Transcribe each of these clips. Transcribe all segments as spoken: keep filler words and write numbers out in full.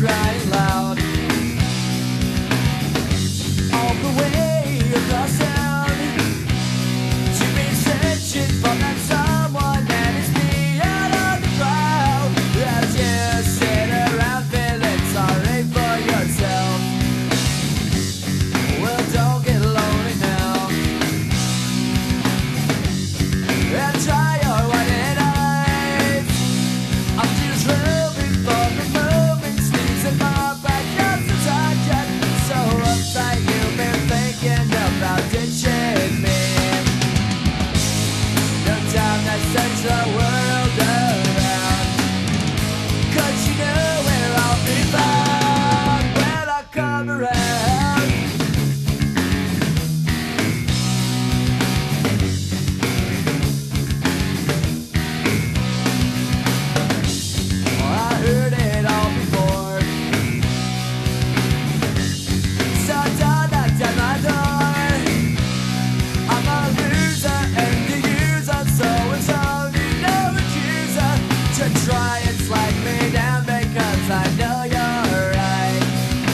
crying loud. All the way across town, she's been searching for that someone that is me out of the crowd. As you sit around feeling sorry for yourself, well, don't get lonely now, and try your white eyes. I'm just hoping for the moment, sneezing my back up to touch it. So uptight you've been thinking about ditching me. No time to search the world around, 'cause you know where I'll be found when I come around. I heard it all before, so don't knock down my door. I'm a loser and the user, so it's only no accuser to try and slide me down, because I know you're right.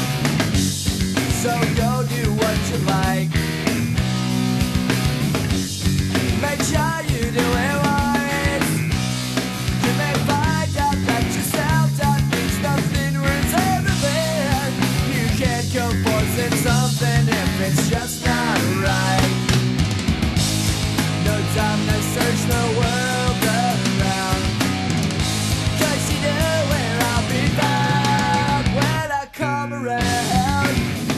So go do what you like, make sure you do it wise. You may find out that yourself that means nothing worth everything. You can't go forcing something if it's just not right. No time to search the world around, 'cause you know where I'll be found when I come around.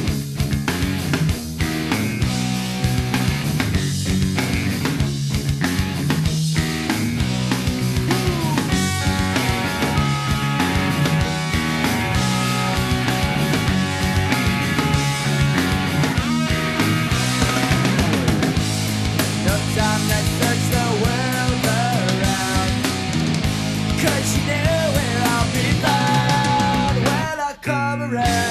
No time to search the world around, 'cause you know where I'll be found when I come around.